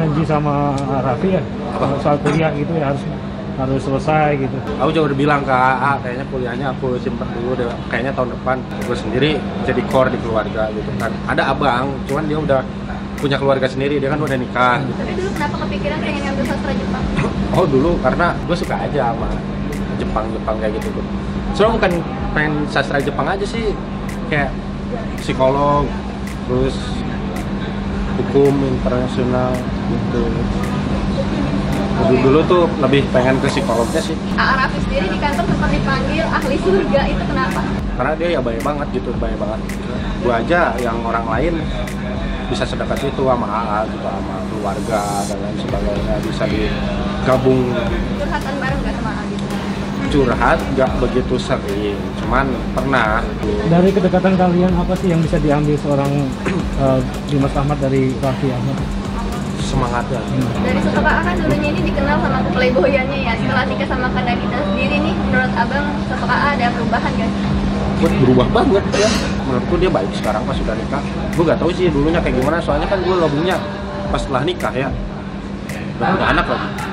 janji sama Raffi ya soal kuliah gitu ya harus selesai gitu. Aku juga udah bilang ke AA, kayaknya kuliahnya aku simpan dulu deh, kayaknya tahun depan gue sendiri jadi core di keluarga gitu kan. Ada abang, cuman dia udah punya keluarga sendiri, dia kan udah nikah. Tapi dulu kenapa kepikiran pengen ngambil sastra Jepang? Oh dulu karena gue suka aja sama Jepang kayak gitu tuh. Soalnya bukan pengen sastra Jepang aja sih, kayak psikolog, terus hukum internasional gitu. Dulu tuh lebih pengen ke psikolognya sih. AA Raffi sendiri di kantor sempat dipanggil ahli surga, itu kenapa? Karena dia ya baik banget gitu, baik banget. Gue aja yang orang lain bisa sedekat itu sama AA gitu, sama keluarga dan lain sebagainya, bisa digabung. Curhatan bareng nggak sama AA gitu? Curhat nggak begitu sering, cuman pernah. Dari kedekatan kalian apa sih yang bisa diambil seorang Dimas Ahmad dari Raffi Ahmad? Semangatnya. Dari sosok AA kan dulunya ini dikenal sama keplayboyannya ya. Setelah nikah sama Kak Nagita sendiri nih, menurut abang sosok AA ada perubahan nggak sih? Gue berubah banget ya. Menurutku dia baik sekarang pas sudah nikah. Gue gak tahu sih dulunya kayak gimana, soalnya kan gue ngomongnya pas setelah nikah ya. Udah punya anak lagi.